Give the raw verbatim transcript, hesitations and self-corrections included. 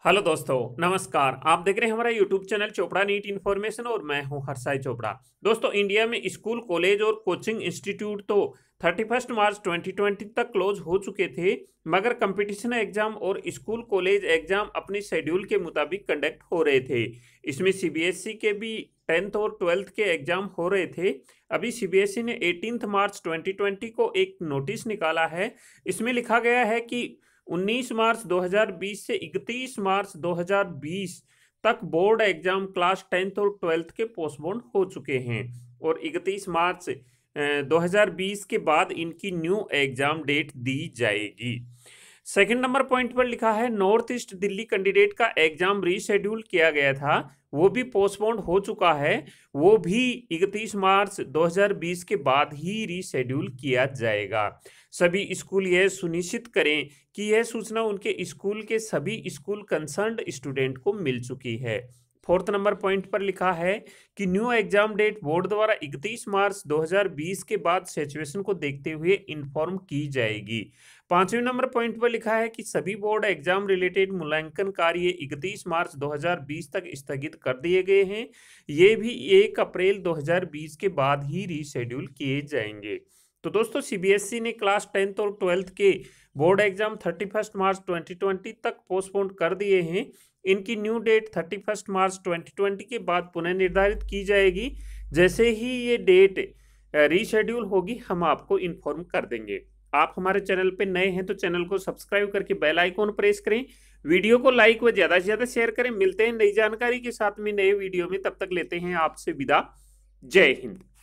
Hello दोस्तों, नमस्कार। आप देख रहे हैं हमारा YouTube channel Chopra NEET information और मैं हूं हरसाई चोपड़ा। दोस्तों, इंडिया में स्कूल, कॉलेज और कोचिंग इंस्टीट्यूट तो इकतीस मार्च दो हज़ार बीस तक क्लोज हो चुके थे, मगर कंपटीशन एग्जाम और स्कूल कॉलेज एग्जाम अपनी शेड्यूल के मुताबिक कंडक्ट हो रहे थे। इसमें सीबीएसई के भी टेंथ और ट्वेल्थ के एग्जाम हो रहे थे। अभी सीबीएसई ने अठारह मार्च दो हज़ार बीस को एक नोटिस निकाला है। इसमें लिखा गया है कि उन्नीस मार्च दो हज़ार बीस से इकतीस मार्च दो हज़ार बीस तक बोर्ड एग्जाम क्लास टेंथ और ट्वेल्थ के पोस्टपोन हो चुके हैं और इकतीस मार्च दो हज़ार बीस के बाद इनकी न्यू एग्जाम डेट दी जाएगी। सेकंड नंबर पॉइंट पर लिखा है नॉर्थ ईस्ट दिल्ली कैंडिडेट का एग्जाम रीशेड्यूल किया गया था, वो भी पोस्टपोन्ड हो चुका है। वो भी इकतीस मार्च दो हज़ार बीस के बाद ही रीशेड्यूल किया जाएगा। सभी स्कूल यह सुनिश्चित करें कि यह सूचना उनके स्कूल के सभी स्कूल कंसर्न्ड स्टूडेंट को मिल चुकी है। फोर्थ नंबर पॉइंट पर लिखा है कि न्यू एग्जाम डेट बोर्ड द्वारा इकतीस मार्च दो हज़ार बीस के बाद सिचुएशन को देखते हुए इन्फॉर्म की जाएगी। पांचवें नंबर पॉइंट पर लिखा है कि सभी बोर्ड एग्जाम रिलेटेड मूल्यांकन कार्य इकतीस मार्च दो हज़ार बीस तक स्थगित कर दिए गए हैं। ये भी एक अप्रैल दो हज़ार बीस के बाद ही रीशेड्यूल किए जाएंगे। तो दोस्तों, सीबीएसई ने क्लास टेंथ और ट्वेल्थ के बोर्ड एग्जाम इकतीस मार्च दो हज़ार बीस तक पोस्टपोन कर दिए हैं। इनकी न्यू डेट इकतीस मार्च दो हज़ार बीस के बाद पुनः निर्धारित की जाएगी। जैसे ही ये डेट रीशेड्यूल होगी हम आपको इन्फॉर्म कर देंगे। आप हमारे चैनल पे नए हैं तो चैनल को सब्सक्राइब करके बेल आइकॉन प्रेस करें, वीडियो को लाइक व ज़्यादा से ज़्यादा शेयर करें। मिलते हैं नई जानकारी के साथ में नए वीडियो में, तब तक लेते हैं आपसे विदा। जय हिंद।